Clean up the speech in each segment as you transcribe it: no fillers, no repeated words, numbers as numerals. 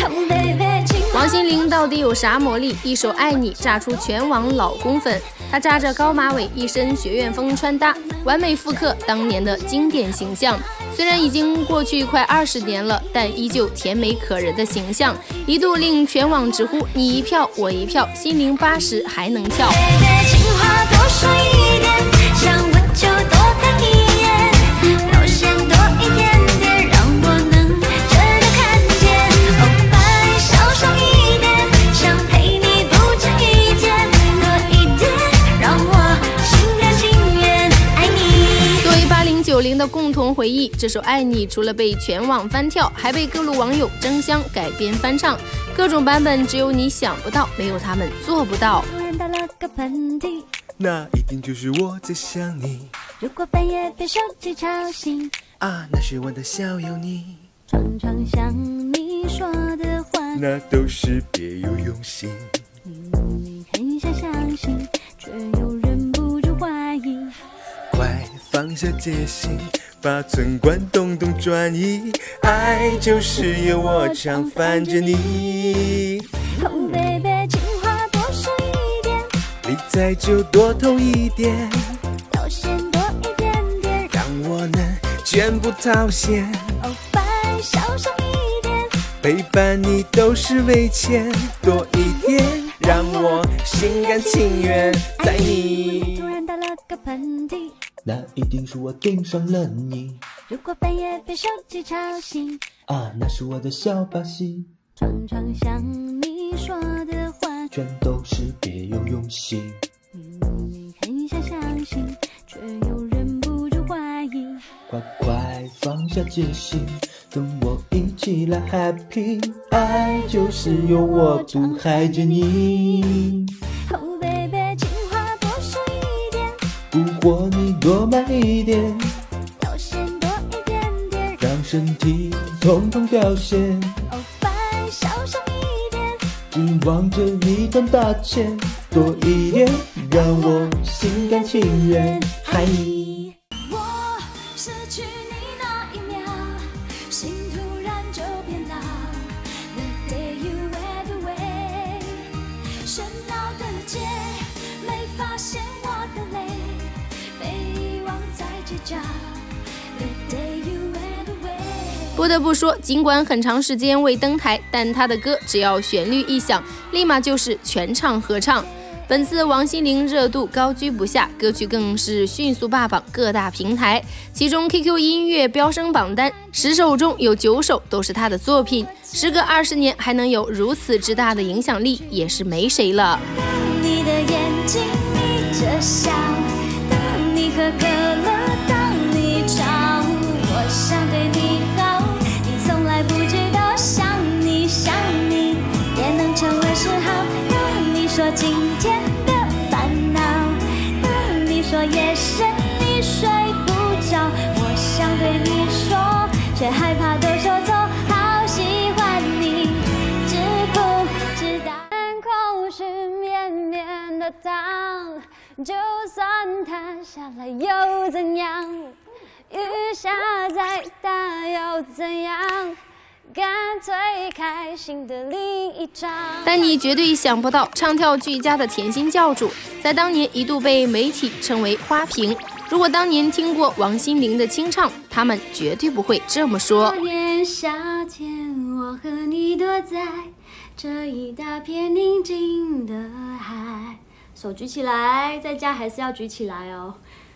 王心凌到底有啥魔力？一首《爱你》炸出全网老公粉。她扎着高马尾，一身学院风穿搭，完美复刻当年的经典形象。虽然已经过去快20年了，但依旧甜美可人的形象，一度令全网直呼你一票我一票，心凌80还能跳。 情话多说一点，想问就多看一眼，表现多一点点，让我能真的看见。哦，白少说一点，想陪你不止一天，多一点，让我心甘情愿爱你。 作为80、90的共同回忆，这首《爱你》除了被全网翻跳，还被各路网友争相改编翻唱，各种版本只有你想不到，没有他们做不到。 突然打了个喷嚏， 那一定就是我在想你。 如果半夜被手机吵醒， 啊，那是我的小有你。 常常想你说的话， 那都是别有用心。 明明很想相信，却又忍不住怀疑。 快放下戒心，把寸关动动转移，爱就是由我常烦着你。 Oh baby， 情话多说一点， 理睬就多透一点， 表现多一点点， 让我能全部掏现。 哦，白少说一点， 陪伴你都是为钱，多一点，让我心甘情愿在你。 突然打了个喷嚏， 那一定是我盯上了你。 如果半夜被手机吵醒， 啊，那是我的小把戏。 常常想你说的话， 全都是别有用心。 明明很想相信，却又忍不住怀疑。 快快放下戒心，跟我一起来 happy， 爱就是由我毒害着你。 Oh baby， 情话多说一点， 不活你多慢一点， 表现多一点点， 让身体统统表现。 哦，白少说一点， 指望着你赚大钱，多一点，让我心甘情愿爱你。 我失去你那一秒，心突然就变老。The day you went away， 喧闹的街，没发现我的泪，被遗忘在街角。The day you went away。 不得不说，尽管很长时间未登台，但他的歌只要旋律一响，立马就是全场合唱。本次王心凌热度高居不下，歌曲更是迅速霸榜各大平台，其中 QQ 音乐飙升榜单10首中有9首都是他的作品。时隔20年还能有如此之大的影响力，也是没谁了。 你的眼睛眯着笑，当你喝可乐，当你吵，我想对你好，你从来不知道想你也能成为嗜好。你说今天的烦恼，你说夜深你睡不着，我想对你说，却害怕都说错，好喜欢你，只苦知道天空是绵绵的糖，就算它下来又怎样，雨下再大又怎样，干脆开心的另一场。 但你绝对想不到，唱跳俱佳的甜心教主，在当年一度被媒体称为花瓶。如果当年听过王心凌的清唱，他们绝对不会这么说。 那年夏天，我和你躲在这一大片宁静的海，手举起来，在家还是要举起来哦。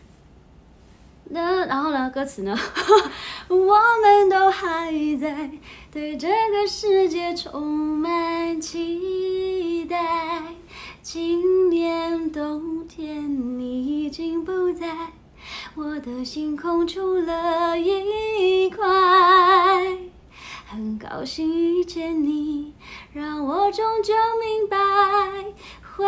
然后呢？歌词呢？我们都还在对这个世界充满期待。今年冬天你已经不在，我的心空出了一块。很高兴遇见你，让我终究明白，回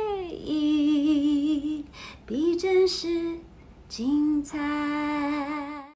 忆比真实精彩。